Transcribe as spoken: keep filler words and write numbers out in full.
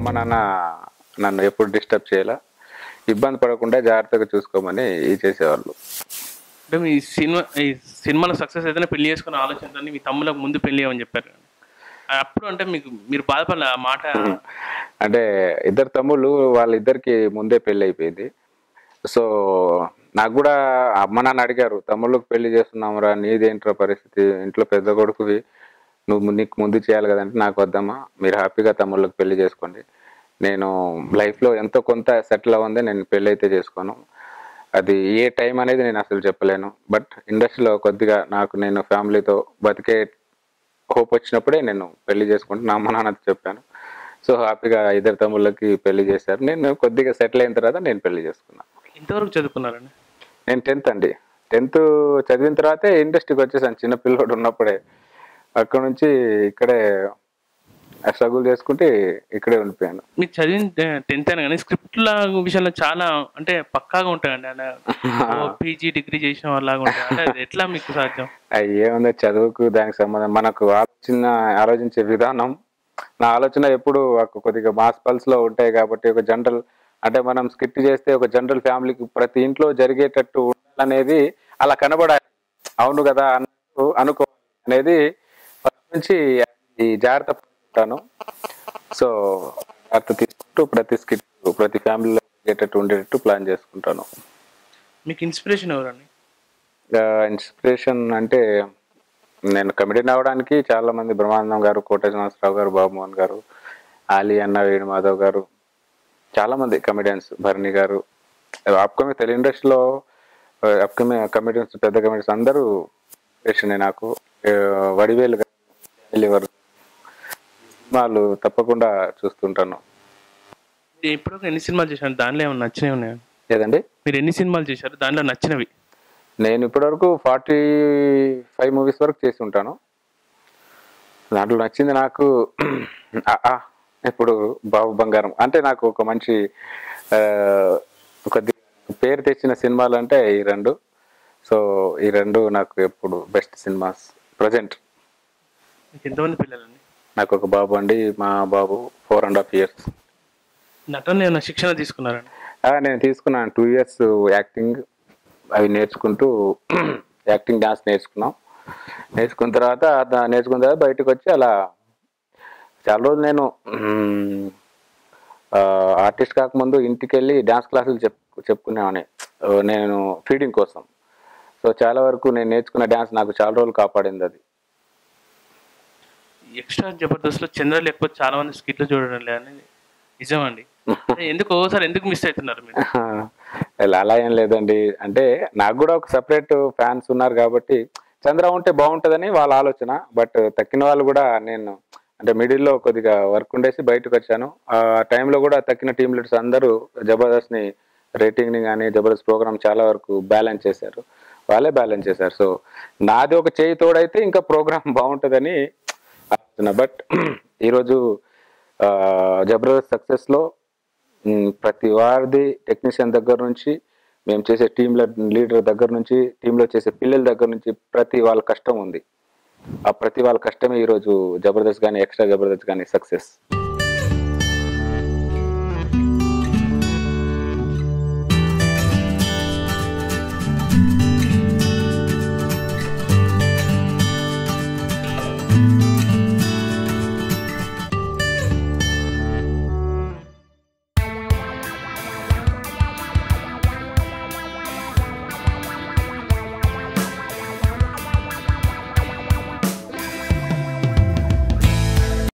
అమ్మ నాన్న నన్ను ఎప్పుడు డిస్టర్బ్ చేయాల, ఇబ్బంది పడకుండా జాగ్రత్తగా చూసుకోమని చేసేవాళ్ళు. అంటే మీ సినిమా ఈ సినిమాలో సక్సెస్ అయితేనే పెళ్లి చేసుకునే ఆలోచనతో మీ తమ్ములకు ముందు పెళ్లి అని చెప్పారు. అప్పుడు అంటే మీకు మీరు బాధపడలే ఆ మాట? అంటే ఇద్దరు తమ్ముళ్ళు, వాళ్ళిద్దరికి ముందే పెళ్ళి అయిపోయింది. సో నాకు కూడా అమ్మ నాన్న అడిగారు, తమ్ముళ్ళకి పెళ్లి చేస్తున్నావురా, నీదేంట్రా పరిస్థితి, ఇంట్లో పెద్ద కొడుకువి, నువ్వు నీకు ముందు చేయాలి కదంటే, నాకు వద్దమ్మా, మీరు హ్యాపీగా తమ్ముళ్ళకి పెళ్లి చేసుకోండి, నేను లైఫ్లో ఎంతో కొంత సెటిల్ అవ్వందే నేను పెళ్ళి అయితే చేసుకోను, అది ఏ టైం అనేది నేను అసలు చెప్పలేను, బట్ ఇండస్ట్రీలో కొద్దిగా నాకు నేను ఫ్యామిలీతో బతికే హోప్ వచ్చినప్పుడే నేను పెళ్లి చేసుకుంటే నా అమ్మ నాన్నతో చెప్పాను. సో హ్యాపీగా ఇద్దరు తమ్ముళ్ళకి పెళ్లి చేశారు. నేను కొద్దిగా సెటిల్ అయిన తర్వాత నేను పెళ్లి చేసుకున్నాను. ఎంతవరకు చదువుకున్నారండి? నేను టెన్త్ అండి. టెన్త్ చదివిన తర్వాతే ఇండస్ట్రీకి వచ్చేసాను, చిన్న పిల్లోడు ఉన్నప్పుడే. అక్కడ నుంచి ఇక్కడే స్ట్రగుల్ చేసుకుంటే ఇక్కడే ఉండిపోయాను. మీరు చదివిన టెన్త్ అయినా కానీ స్క్రిప్ట్ల విషయంలో చాలా అంటే పక్కాగా ఉంటాయండి. అలా పీజీ డిగ్రీ చేసిన వాళ్ళలాగా ఉంటాయి. అంటే అది ఎట్లా మీకు సాధ్యం? అవి ఏముంది, చదువుకు దానికి సంబంధం, మనకు ఆలోచన ఆలోచించే విధానం, నా ఆలోచన ఎప్పుడు కొద్దిగా మాస్ పల్స్ లో ఉంటాయి కాబట్టి, ఒక జనరల్ అంటే మనం స్కిట్ చేస్తే ఒక జనరల్ ఫ్యామిలీకి ప్రతి ఇంట్లో జరిగేటట్టు ఉండాలనేది అలా కనబడాలి, అవును కదా అన్నట్టు అనుకో అనేది నుంచి ఈ జాగ్రత్త పడుతుంటాను. సో జాగ్రత్త తీసుకుంటూ ప్రతి స్కిట్ ప్రతి ఫ్యామిలీలో జరిగేటట్టు ఉండేటట్టు ప్లాన్ చేసుకుంటాను. మీకు ఇన్స్పిరేషన్ ఎవరండి? ఇన్స్పిరేషన్ అంటే నేను కమెడియన్ అవడానికి చాలా మంది, బ్రహ్మానందం గారు, కోట శ్రీనివాసరావు గారు, బాబుమోహన్ గారు, ఆలీ అన్న, వేణు మాధవ్ గారు, చాలా మంది కమెడియన్స్, భరణి గారు, అప్కమింగ్ తెలుగు ఇండస్ట్రీలో అప్కమింగ్ కమెడియన్స్, పెద్ద కమెడియన్స్ అందరూ ఇన్స్పిరేషన్ నాకు. వడివేలు గారు, సినిమాలు తప్పకుండా చూస్తుంటాను. ఇప్పుడు ఎన్ని సినిమాలు చేశారు, దానిలో ఏమైనా నచ్చినవి ఉన్నాయా? లేదండి, మీరు ఎన్ని సినిమాలు చేశారు, దానిలో నచ్చినవి? నేను ఇప్పటివరకు ఫార్టీ ఫైవ్ మూవీస్ వరకు చేసి ఉంటాను. దాంట్లో నచ్చింది నాకు ఇప్పుడు బాబు బంగారం అంటే నాకు ఒక మంచి కొద్ది పేరు తెచ్చిన సినిమాలు అంటే ఈ రెండు. సో ఈ రెండు నాకు ఎప్పుడు బెస్ట్ సినిమాస్. ప్రజెంట్ ఎంతమంది పిల్లలండి? నాకు ఒక బాబు అండి, మా బాబు ఫోర్ అండ్ హాఫ్ ఇయర్స్. నటన ఏమైనా శిక్షణ తీసుకున్నారండి? నేను తీసుకున్నాను, టూ ఇయర్స్ యాక్టింగ్ అవి నేర్చుకుంటూ యాక్టింగ్ డాన్స్ నేర్చుకున్నాం. నేర్చుకున్న తర్వాత నేర్చుకున్న తర్వాత బయటకు వచ్చి అలా చాలా రోజులు నేను ఆర్టిస్ట్ కాకముందు ఇంటికి వెళ్ళి డ్యాన్స్ క్లాసులు చెప్పు చెప్పుకునేవాడిని నేను ఫీడింగ్ కోసం. సో చాలా వరకు నేను నేర్చుకున్న డ్యాన్స్ నాకు చాలా రోజులు కాపాడింది. అది ఎక్స్ట్రా జబర్దస్త్లో చంద్ర లేకపోతే చాలా మంది స్కిట్లు చూడడం లేదని నిజమండి. ఎందుకు ఓసారి ఎందుకు మిస్ అవుతున్నారు మీరు? అలా ఏం లేదండి, అంటే నాకు కూడా ఒక సపరేట్ ఫ్యాన్స్ ఉన్నారు కాబట్టి చంద్ర ఉంటే బాగుంటుందని వాళ్ళ ఆలోచన. బట్ తక్కిన వాళ్ళు కూడా, నేను అంటే మిడిల్లో కొద్దిగా వర్క్ ఉండేసి బయటకు వచ్చాను. ఆ టైంలో కూడా తక్కిన టీమ్ లీడర్స్ అందరూ జబర్దస్త్ని రేటింగ్ని కానీ జబర్దస్త్ ప్రోగ్రామ్ చాలా వరకు బ్యాలెన్స్ చేశారు, వాళ్ళే బ్యాలెన్స్ చేశారు. సో నాది ఒక చేయి తోడైతే ఇంకా ప్రోగ్రామ్ బాగుంటుందని ఆలోచన. బట్ ఈరోజు జబర్దస్త్ సక్సెస్లో ప్రతి వారిది, టెక్నీషియన్ దగ్గర నుంచి, మేము చేసే టీమ్ లీడర్ దగ్గర నుంచి, టీంలో చేసే పిల్లల దగ్గర నుంచి ప్రతి వాళ్ళ కష్టం ఉంది. ఆ ప్రతి వాళ్ళ కష్టమే ఈరోజు జబర్దస్త్ కానీ ఎక్స్ట్రా జబర్దస్త్ కానీ సక్సెస్. you